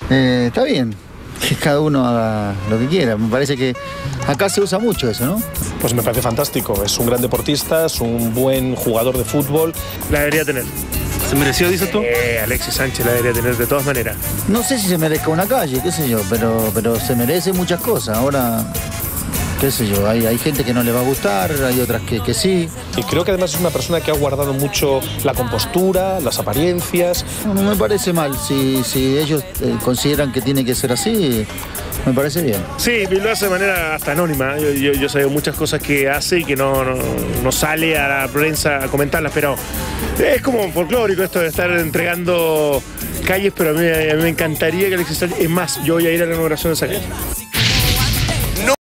Está bien que cada uno haga lo que quiera. Me parece que acá se usa mucho eso, ¿no? Pues me parece fantástico. Es un gran deportista, es un buen jugador de fútbol. La debería tener. ¿Se mereció, dices tú? Alexis Sánchez la debería tener de todas maneras. No sé si se merezca una calle, qué sé yo, pero se merece muchas cosas. Ahora, qué sé yo, hay gente que no le va a gustar, hay otras que sí. Y creo que además es una persona que ha guardado mucho la compostura, las apariencias. No me parece mal, si ellos consideran que tiene que ser así, me parece bien. Sí, lo hace de manera hasta anónima. Yo sé muchas cosas que hace y que no sale a la prensa a comentarlas, pero es como folclórico esto de estar entregando calles, pero a mí me encantaría que Alexis Sánchez... Es más, yo voy a ir a la inauguración de esa calle.